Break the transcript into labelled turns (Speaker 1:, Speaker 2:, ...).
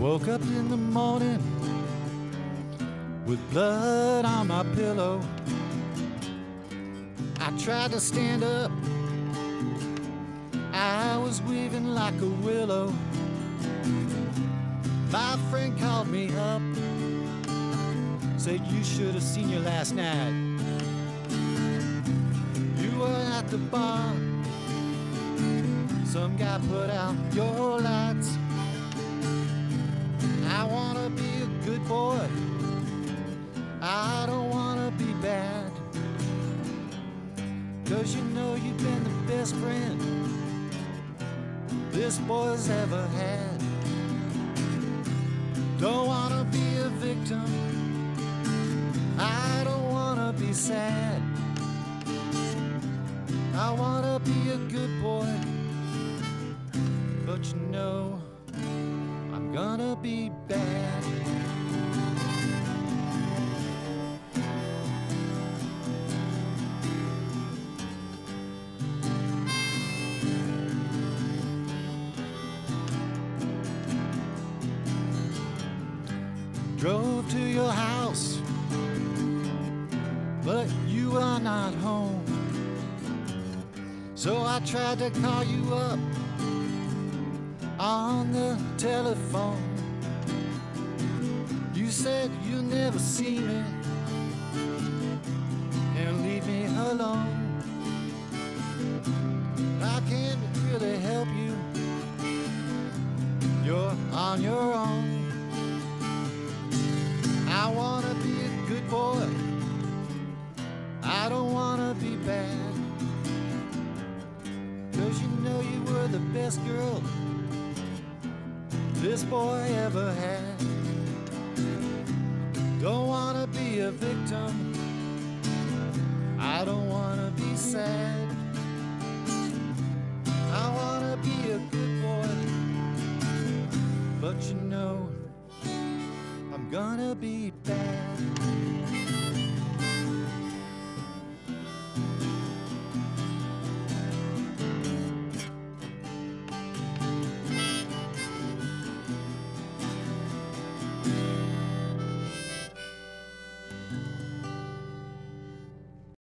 Speaker 1: Woke up in the morning with blood on my pillow. I tried to stand up, I was weaving like a willow. My friend called me up, said you should have seen you last night. You were at the bar, some guy put out your lights. I wanna be a good boy, I don't wanna be bad, 'cause you know you've been the best friend this boy's ever had. Don't wanna be a victim, I don't wanna be sad, I wanna be a good boy, but you know I'm gonna be bad. Drove to your house, but you are not home. So I tried to call you up on the telephone. You said you'll never see me and leave me alone. I can't really help you, you're on your own. I wanna be a good boy, I don't wanna be bad, 'cause you know you were the best girl this boy ever had. Don't wanna be a victim, I don't wanna be sad, I wanna be a good boy, but you know I'm gonna be bad.